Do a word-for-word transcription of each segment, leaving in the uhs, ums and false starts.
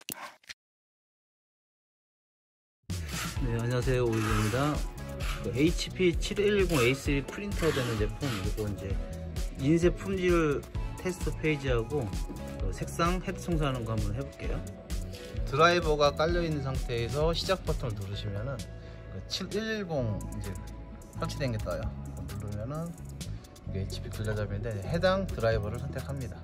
네, 안녕하세요. 오일입니다. 그 에이치피 칠일공 에이 쓰리 프린터 되는 제품, 이거 이제 인쇄 품질 테스트 페이지하고 그 색상 헤드 청소하는 거 한번 해볼게요. 드라이버가 깔려 있는 상태에서 시작 버튼을 누르시면은 그 칠일공 이제 설치된 게 떠요. 누르면은 이게 에이치피 근로잡인데 해당 드라이버를 선택합니다.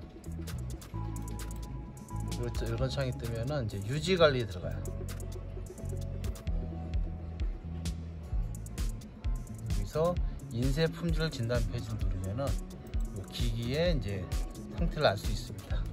이런 창이 뜨면은 이제 유지 관리 들어가요. 여기서 인쇄 품질 진단 페이지를 누르면은 기기의 이제 상태를 알 수 있습니다.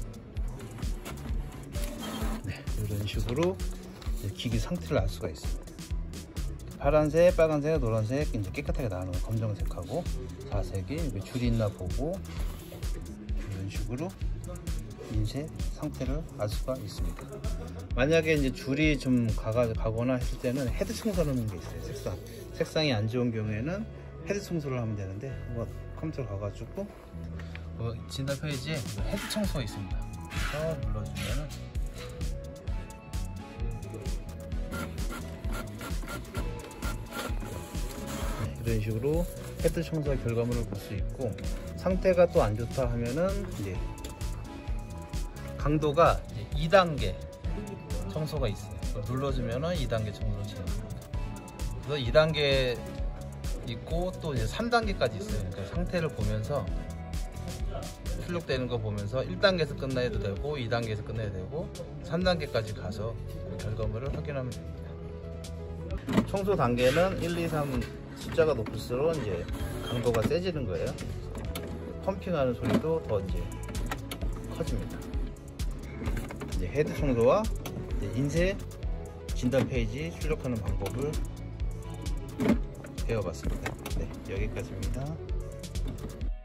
네, 이런 식으로 기기 상태를 알 수가 있습니다. 파란색, 빨간색, 노란색 이제 깨끗하게 나오는 검정색하고 자색이 줄이 있나 보고 이런 식으로 인쇄 상태를 알 수가 있습니다. 만약에 이제 줄이 좀 가가, 가거나 했을 때는 헤드 청소하는 게 있어요. 색상 색상이 안 좋은 경우에는 헤드 청소를 하면 되는데, 뭐 컴퓨터 가가지고 뭐 진단 페이지에 헤드 청소가 있습니다. 그래서 눌러주면은 네, 이런 식으로 헤드 청소 결과물을 볼 수 있고, 상태가 또 안 좋다 하면은 이제 강도가 이 단계 청소가 있어요. 눌러주면은 이 단계 청소를 진행합니다. 그래서 이 단계 있고 또 이제 삼 단계까지 있어요. 그러니까 상태를 보면서 출력되는 거 보면서 일 단계에서 끝내도 되고 이 단계에서 끝내야 되고 삼 단계까지 가서 그 결과물을 확인하면 됩니다. 청소 단계는 일, 이, 삼 숫자가 높을수록 이제 강도가 세지는 거예요. 펌핑하는 소리도 더 이제 커집니다. 이제 헤드 청소와 이제 인쇄 진단 페이지 출력하는 방법을 배워봤습니다. 네, 여기까지입니다.